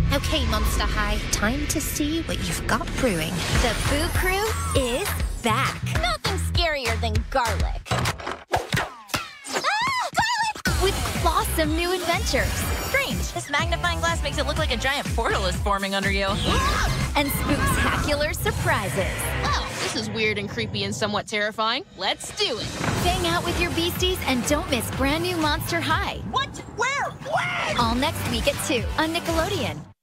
Okay, Monster High, time to see what you've got brewing. The Boo Crew is back. Nothing scarier than garlic. With awesome new adventures. Strange. This magnifying glass makes it look like a giant portal is forming under you. And spooktacular surprises. Well, this is weird and creepy and somewhat terrifying. Let's do it. Hang out with your beasties and don't miss brand new Monster High. What? Where? When? All next week at 2 on Nickelodeon.